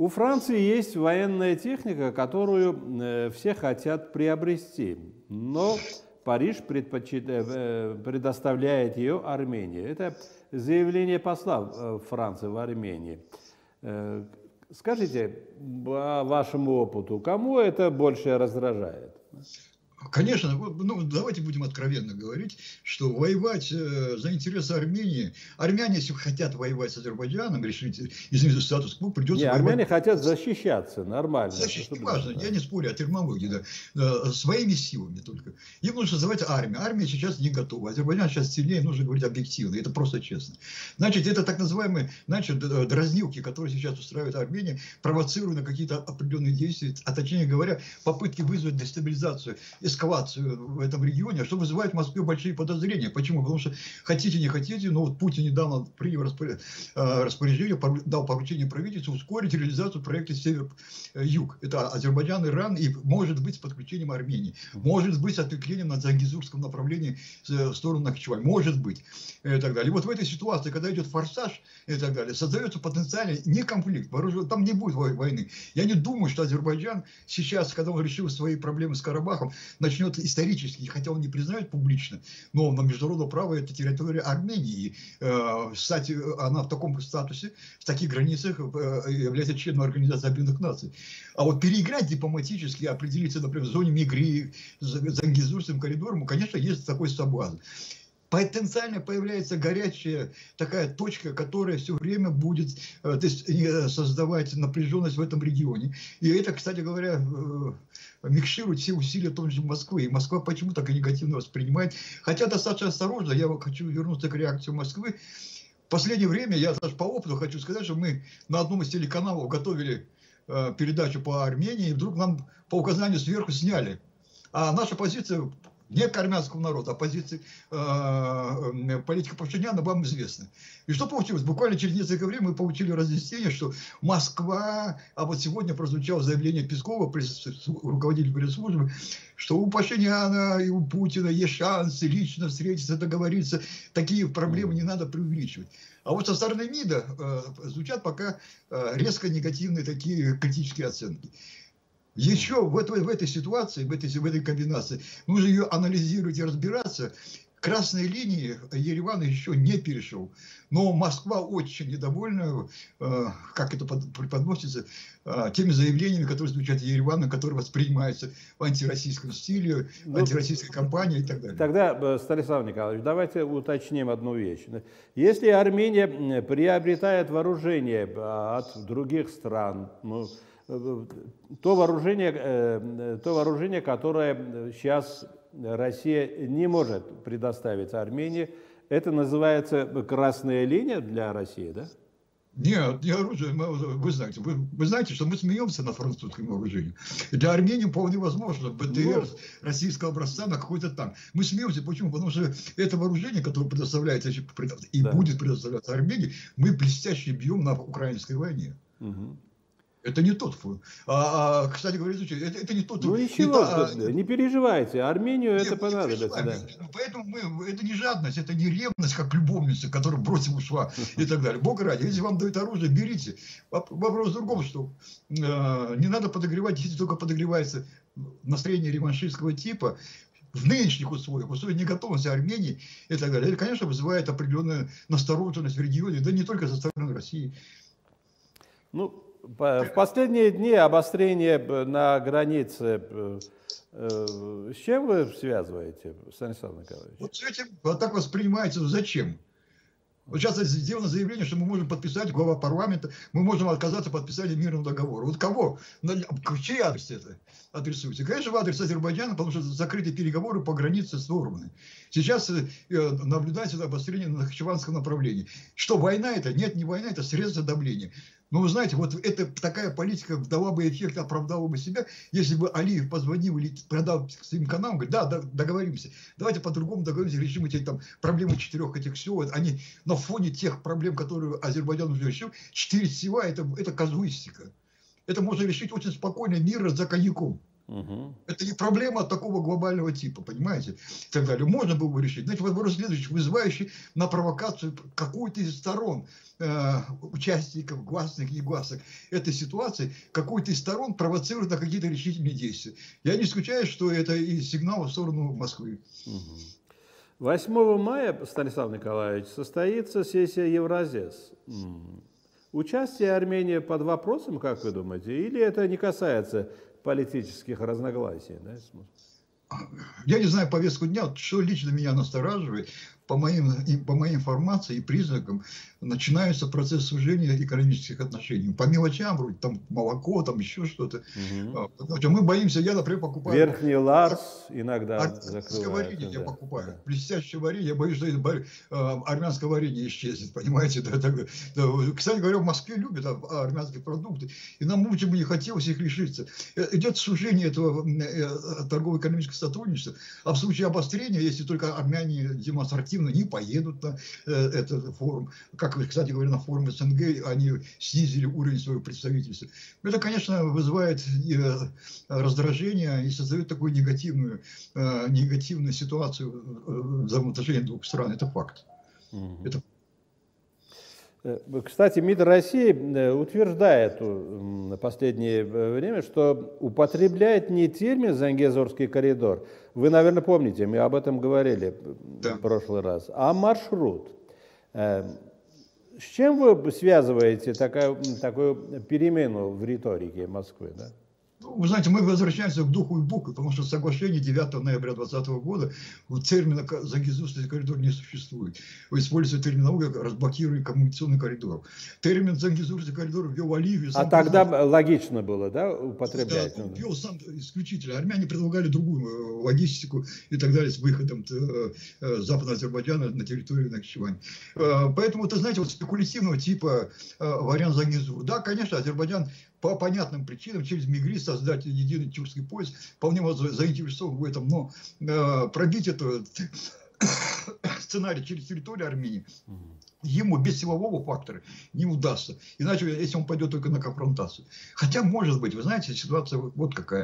У Франции есть военная техника, которую все хотят приобрести, но Париж предоставляет ее Армении. Это заявление посла Франции в Армении. Скажите, по вашему опыту, кому это больше раздражает? Конечно, ну, давайте будем откровенно говорить, что воевать за интересы Армении, армяне, если хотят воевать с Азербайджаном, решить изменить статус-кво, придется воевать. Армяне хотят защищаться, нормально. Защищать, неважно, я не спорю о терминологии, да, своими силами только. Им нужно создавать армию. Армия сейчас не готова. Азербайджан сейчас сильнее, нужно говорить объективно, это просто честно. Значит, это так называемые, значит, дразнилки, которые сейчас устраивает Армения, провоцируют на какие-то определенные действия, а точнее говоря, попытки вызвать дестабилизацию, эскалацию в этом регионе, что вызывает в Москве большие подозрения. Почему? Потому что хотите, не хотите, но вот Путин недавно принял распоряжение, дал поручение правительству ускорить реализацию проекта Север-Юг. Это Азербайджан, Иран и, может быть, с подключением Армении. Может быть, с отвлечением на Зангезурском направлении в сторону Нахичевань. Может быть. И так далее. И вот в этой ситуации, когда идет форсаж и так далее, создается потенциальный не конфликт. Там не будет войны. Я не думаю, что Азербайджан сейчас, когда он решил свои проблемы с Карабахом, начнет исторически, хотя он не признает публично, но на международное право это территория Армении. Кстати, она в таком статусе, в таких границах является членом Организации Объединенных Наций. А вот переиграть дипломатически, определиться, например, в зоне Мигри, Зангезурским коридором, конечно, есть такой соблазн. Потенциально появляется горячая такая точка, которая все время будет создавать напряженность в этом регионе. И это, кстати говоря, микширует все усилия той же Москвы. И Москва почему так и негативно воспринимает. Хотя достаточно осторожно, я хочу вернуться к реакции Москвы. В последнее время, я даже по опыту хочу сказать, что мы на одном из телеканалов готовили передачу по Армении, и вдруг нам по указанию сверху сняли. А наша позиция не к армянскому народу, а позиции политика Пашиняна вам известна. И что получилось? Буквально через несколько времени мы получили разъяснение, что Москва, а вот сегодня прозвучало заявление Пескова, руководителя пресс-службы, что у Пашиняна и у Путина есть шансы лично встретиться, договориться. Такие проблемы не надо преувеличивать. А вот со стороны МИДа звучат пока резко негативные такие критические оценки. Еще в этой ситуации, в этой комбинации, нужно ее анализировать и разбираться. Красные линии Ереван еще не перешел. Но Москва очень недовольна, как это преподносится, теми заявлениями, которые звучат Еревана, которые воспринимаются в антироссийском стиле, в антироссийской кампании и так далее. Тогда, Станислав Николаевич, давайте уточним одну вещь. Если Армения приобретает вооружение от других стран, то вооружение, которое сейчас Россия не может предоставить Армении, это называется красная линия для России, да? Нет, не оружие. Вы знаете, что мы смеемся над французским вооружением. Для Армении вполне возможно БТР российского образца на какой-то танк. Мы смеемся. Почему? Потому что это вооружение, которое предоставляется и будет предоставляться Армении, мы блестяще бьем на украинской войне. Угу. Это не тот фон. Кстати говоря, это не тот. Ну ничего, не переживайте, Армению это понадобится. Да. Поэтому это не жадность, это не ревность, как любовница, которая бросила ушла и так далее. Бога ради, если вам дают оружие, берите. Вопрос в другом, что не надо подогревать, если только подогревается настроение реваншистского типа, в нынешних условиях, в условиях неготовности Армении и так далее. Это, конечно, вызывает определенную настороженность в регионе, да не только со стороны России. Ну, в последние дни обострение на границе, с чем вы связываете, Станислав Николаевич? Вот с этим вот так воспринимается, зачем? Вот сейчас сделано заявление, что мы можем подписать, глава парламента, мы можем отказаться от подписания мирного договора. Вот кого? В чей адрес это адресуется? Конечно, в адрес Азербайджана, потому что закрыты переговоры по границе с Норманой. Сейчас наблюдается обострение на Нахичеванском направлении. Что, война это? Нет, не война, это средство давления. Но вы знаете, вот это такая политика дала бы эффект, оправдала бы себя, если бы Алиев позвонил или продал своим каналам, говорит, да, договоримся, давайте по-другому договоримся, решим эти там проблемы 4 этих сел, они на фоне тех проблем, которые Азербайджан уже решил, 4 села это казуистика. Это можно решить очень спокойно, мирно, за коньяком. Это не проблема такого глобального типа, понимаете? И так далее. Можно было бы решить. Значит, вопрос следующий, вызывающий на провокацию какую-то из сторон участников, гласных и негласных этой ситуации, какой-то из сторон провоцирует на какие-то решительные действия. Я не исключаю, что это и сигнал в сторону Москвы. 8 мая, Станислав Николаевич, состоится сессия Евразес. Участие Армении под вопросом, как вы думаете, или это не касается политических разногласий? Да? Я не знаю повестку дня, что лично меня настораживает. По моей информации и признакам начинается процесс сужения экономических отношений. По мелочам, вроде там молоко, там еще что-то. Мы боимся, я, например, покупаю... Верхний Ларс иногда закрывают. Варенье я покупаю. Да. Блестящее варенье. Я боюсь, что армянское варенье исчезнет, понимаете? Кстати говоря, в Москве любят армянские продукты. И нам лучше бы не хотелось их лишиться. Идет сужение этого торгово-экономического сотрудничества. А в случае обострения, если только армяне демонстративно не поедут на этот форум, как, кстати говоря, на форуме СНГ они снизили уровень своего представительства. Это, конечно, вызывает раздражение и создает такую негативную ситуацию в взаимоотношениях двух стран. Это факт. Кстати, МИД России утверждает в последнее время, что употребляет не термин «Зангезурский коридор». Вы, наверное, помните, мы об этом говорили в прошлый раз, а маршрут. С чем вы связываете такую перемену в риторике Москвы? Да? Вы знаете, мы возвращаемся к духу и букве, потому что соглашение 9 ноября 2020 года термина «Зангезурский коридор» не существует. Используется терминология «разблокируемый коммуникационный коридор». Термин «Зангезурский коридор» ввел Алиев. А тогда логично было, да, употреблять? Да, ввел сам исключительно. Армяне предлагали другую логистику и так далее с выходом Западного Азербайджана на территорию Нахичевани. Поэтому, это, знаете, вот спекулятивного типа вариант Зангезур. Да, конечно, Азербайджан по понятным причинам через Мигри создать единый тюркский пояс вполне заинтересован в этом, но пробить этот сценарий через территорию Армении ему без силового фактора не удастся. Иначе, если он пойдет только на конфронтацию. Хотя, может быть, вы знаете, ситуация вот какая.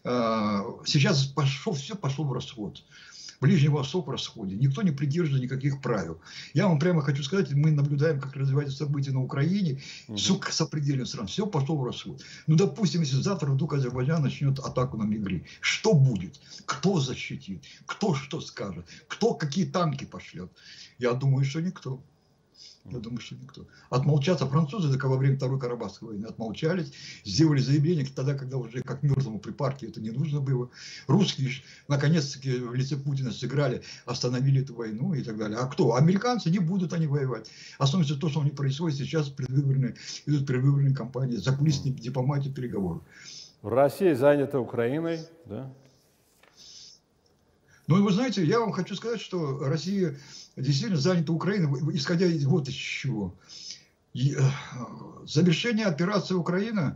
Сейчас все пошло в расход. Ближний Восток в расходе. Никто не придерживается никаких правил. Я вам прямо хочу сказать, мы наблюдаем, как развиваются события на Украине, с определенных стран. Все пошло в расход. Ну, допустим, если завтра вдруг Азербайджан начнет атаку на Мигри, что будет? Кто защитит? Кто что скажет? Кто какие танки пошлет? Я думаю, что никто. Я думаю, что никто. Отмолчаться французы, так во время Второй Карабахской войны отмолчались, сделали заявление тогда, когда уже как мертвому при партии это не нужно было. Русские наконец-таки в лице Путина сыграли, остановили эту войну и так далее. А кто? Американцы, не будут они воевать. Особенно то, что у них происходит сейчас, идут предвыборные кампании, закулисные дипломатии, переговоры. Россия занята Украиной, да? Ну, и вы знаете, я вам хочу сказать, что Россия действительно занята Украиной, исходя из вот из чего. Завершение операции «Украина»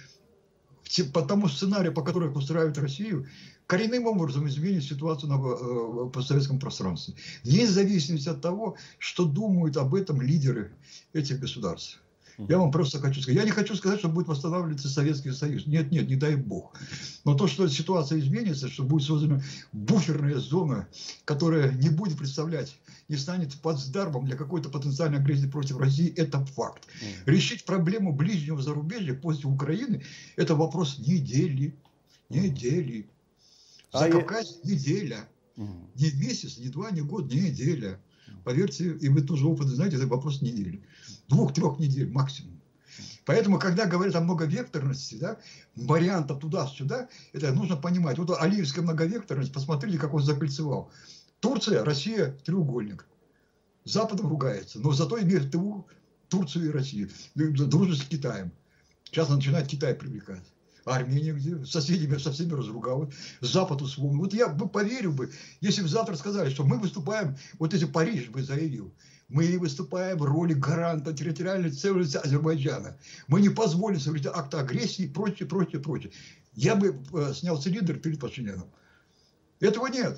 по тому сценарию, по которому устраивает Россию, коренным образом изменит ситуацию на постсоветском пространстве. Вне зависимости от того, что думают об этом лидеры этих государств. Я вам просто хочу сказать. Я не хочу сказать, что будет восстанавливаться Советский Союз. Нет, не дай бог. Но то, что ситуация изменится, что будет создана буферная зона, которая не будет представлять, не станет плацдармом для какой-то потенциальной агрессии против России, это факт. Решить проблему ближнего зарубежья после Украины – это вопрос недели. Недели. Закавказье – неделя. Не месяц, не два, не год, неделя. Поверьте, и вы тоже опыт знаете, это вопрос недели. 2-3 недель максимум. Поэтому, когда говорят о многовекторности, да, вариантов туда-сюда, это нужно понимать. Вот алиевская многовекторность, посмотрите, как он закольцевал. Турция, Россия, треугольник. С Западом ругается, но зато имеет ТУ Турцию и Россию. Дружит с Китаем. Сейчас начинает Китай привлекать. А Армения где? С соседями со всеми разругалась. Запад условно. Вот я бы поверил бы, если бы завтра сказали, что мы выступаем, вот если Париж бы заявил, мы выступаем в роли гаранта территориальной целостности Азербайджана. Мы не позволим совершить акты агрессии и прочее, прочее, прочее. Я бы снял цилиндр перед Пашиняном. Этого нет.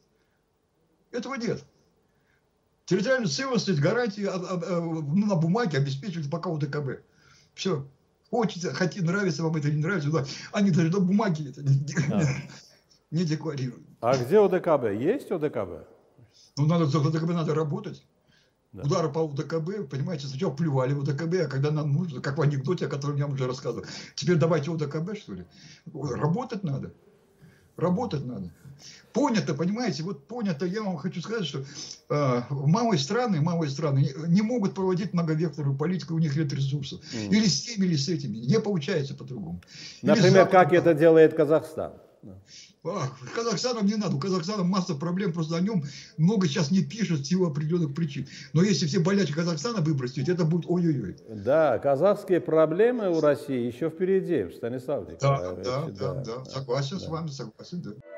Этого нет. Территориальную целостность, гарантии на бумаге обеспечивает пока УДКБ. Все. хочется, хотите, нравится вам это, не нравится, да, они даже на бумаге это не декларируют. А где ОДКБ? Есть ОДКБ? Ну, надо, за ОДКБ надо работать. Да. Удары по ОДКБ, понимаете, сначала плювали в ОДКБ, а когда нам нужно, как в анекдоте, о котором я вам уже рассказывал, теперь давайте ОДКБ, что ли? Работать надо. Работать надо. Понято, понимаете, вот понято, я вам хочу сказать, что малые страны не могут проводить многовекторную политику, у них нет ресурсов. Или с теми, или с этими. Не получается по-другому. Например, как это делает Казахстан? Казахстаном не надо. У Казахстана масса проблем, просто о нем много сейчас не пишут в силу определенных причин. Но если все болячки Казахстана выбросить, это будет ой-ой-ой. Да, казахские проблемы у России еще впереди, Станислав Николаевич. Да, согласен с вами, согласен, да.